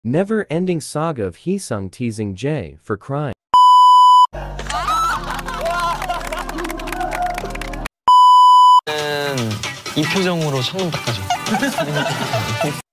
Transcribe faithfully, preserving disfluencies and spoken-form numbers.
Never-ending saga of Heesung teasing Jae for crying. 이 표정으로 창문 닦아줘.